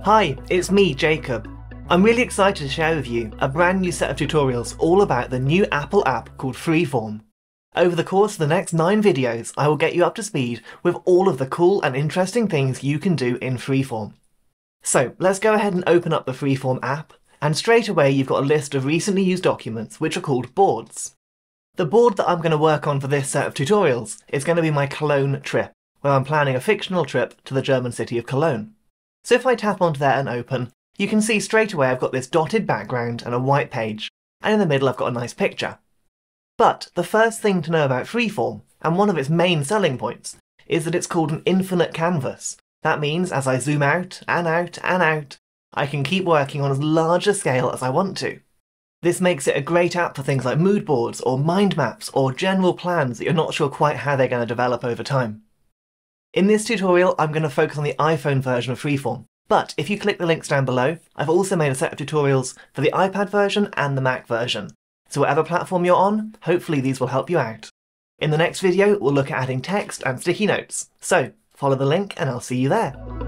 Hi, it's me, Jacob. I'm really excited to share with you a brand new set of tutorials all about the new Apple app called Freeform. Over the course of the next 9 videos, I will get you up to speed with all of the cool and interesting things you can do in Freeform. So let's go ahead and open up the Freeform app, and straight away you've got a list of recently used documents which are called boards. The board that I'm going to work on for this set of tutorials is going to be my Cologne trip, where I'm planning a fictional trip to the German city of Cologne. So if I tap onto there and open, you can see straight away I've got this dotted background and a white page, and in the middle I've got a nice picture. But the first thing to know about Freeform, and one of its main selling points, is that it's called an infinite canvas. That means as I zoom out and out and out, I can keep working on as large a scale as I want to. This makes it a great app for things like mood boards or mind maps or general plans that you're not sure quite how they're going to develop over time. In this tutorial, I'm going to focus on the iPhone version of Freeform, but if you click the links down below, I've also made a set of tutorials for the iPad version and the Mac version. So whatever platform you're on, hopefully these will help you out. In the next video, we'll look at adding text and sticky notes. So follow the link and I'll see you there.